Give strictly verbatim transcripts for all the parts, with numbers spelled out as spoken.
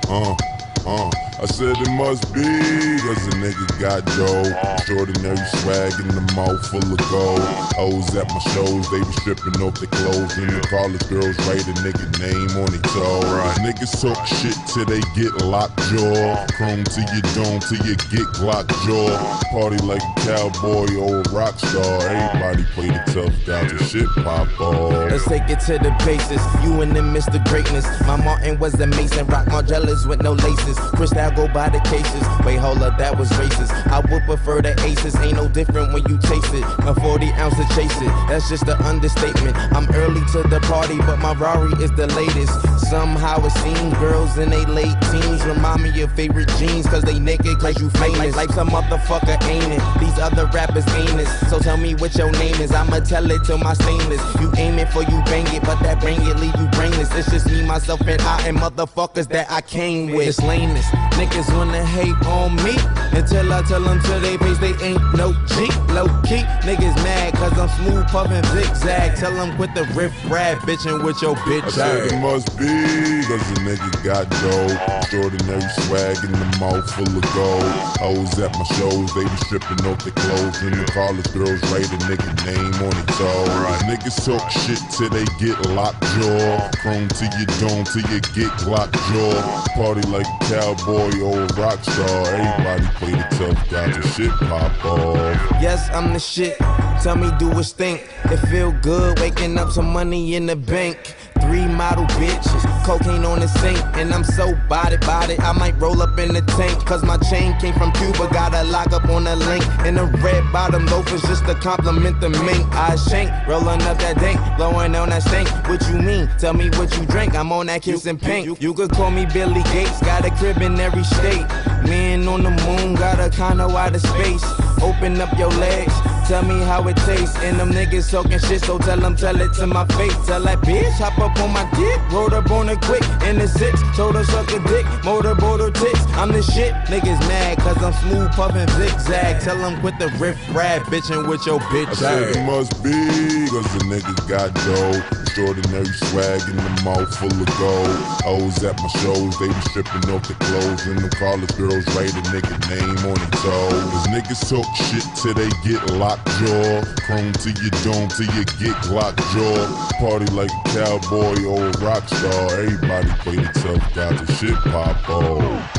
Uh, uh, I said it must be, cause a nigga got dough. Extraordinary swag in the mouth full of gold. Hoes at my shows, they be stripping off their clothes. And the college girls write a nigga name on their toe. Niggas talk shit till they get locked jaw. Chrome to your dome till you get locked jaw. Party like a cowboy or a rock star. Everybody play the tough guy till shit pop off. Let's take it to the basis. You and them Mister Greatness. My Martin was a Mason. Rock Margellas with no laces. Cristal go by the cases. Wait, hold up, that was racist. I would prefer the aces. Ain't no different when you taste it. A forty ounce to chase it. That's just an understatement. I'm early to the party, but my Rari is the latest. Somehow it seems girls in they late teens remind me of favorite jeans, cause they naked, cause you famous. Life's a motherfucker, ain't it? These other rappers ain't it. So tell me what your name is. I'ma tell it to my stainless. You aim it for you bang it, but that bang it leave you brainless. It's just me, myself, and I, and motherfuckers that I came with. It's lameness. Niggas wanna hate on me until I tell them to they face they ain't no G. Low key, niggas mad cause I'm smooth puffin' zigzag. Tell them quit the riff rap bitchin' with your bitch. I said it must be, cause a nigga got dough. Extraordinary swag in the mouth full of gold. Hoes at my shows, they be stripping off their clothes. And the college girls write a nigga name on their toe. Niggas talk shit till they get locked jaw. Chrome to your dome till you get locked jaw. Party like a cowboy or a rock star. Everybody play the tough guy till shit pop off. Yes, I'm the shit. Tell me, do it stink? It feel good waking up some money in the bank. Three model bitches, cocaine on the sink, and I'm so body body. I might roll up in the tank, cause my chain came from Cuba. Got a lock up on the link, and the red bottom loafers just to compliment the mink. I shank, rolling up that dank, blowing on that stank. What you mean? Tell me what you drink. I'm on that kiss and pink. You, you could call me Billy Gates, got a crib in every state. Man on the moon, got a condo out of space. Open up your legs, tell me how it tastes. And them niggas talking shit, so tell them, tell it to my face. Tell that bitch, hop up on my dick, rolled up on it quick. In the six, told her suck a dick, motorboat her tits. I'm the shit, niggas mad, cause I'm smooth puffin' zigzag. Tell them quit the riff rap bitchin' with your bitch. I said it must be, cause the niggas got dough. Extraordinary swag in the mouth full of gold. Hoes at my shows, they be stripping off their clothes. And the college girls write a nigga name on their toe. Cause niggas talk shit till they get locked jaw. Chrome to your dome till you get locked jaw. Party like a cowboy or a rock star. Everybody play the tough guy till shit pop off.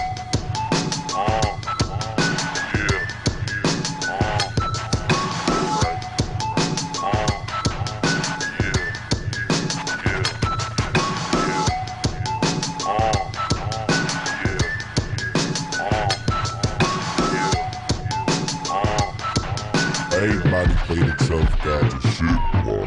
Everybody play the tough guy to shit.